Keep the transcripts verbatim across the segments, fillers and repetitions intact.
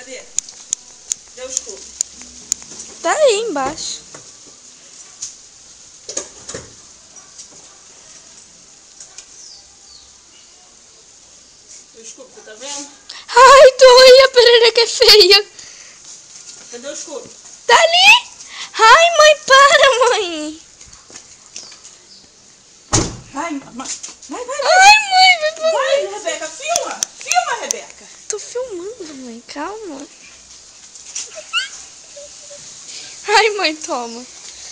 Cadê? Cadê o escudo? Tá aí embaixo. O escudo, você tá vendo? Ai, dói, a perereca é feia. Cadê o escudo? Tá ali. Ai, mãe, para, mãe. Vai, vai, vai. Ai, mãe, vai pra Vai, mim. Rebeca, filma. Filma, Rebeca. Tô filmando, mãe, calma. Ai, mãe, toma.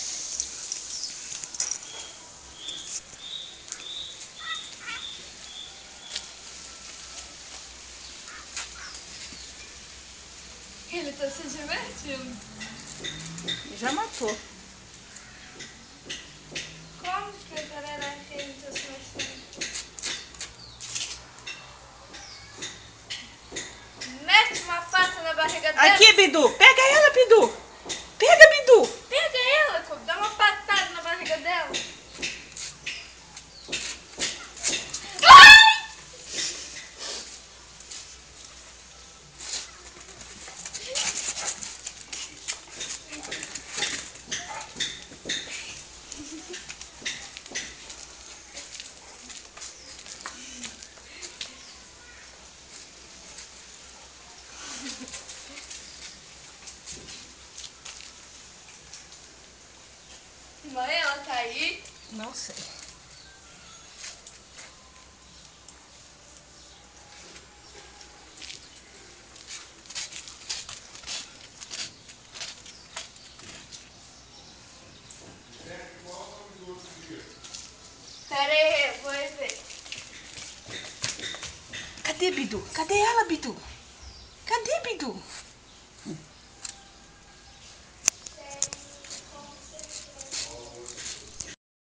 Ele tá se divertindo. Já matou. Como que a perereca ele tá se mexendo? Mete uma faca na barriga dela. Aqui, Bidu. Pega ela, Bidu. Pega, Bidu. Pega ela, Kobe. Dá uma patada na barriga dela. Ai! Mãe, ela tá aí? Não sei. Pera aí, vou ver. Cadê, Bidu? Cadê ela, Bidu? Cadê, Bidu?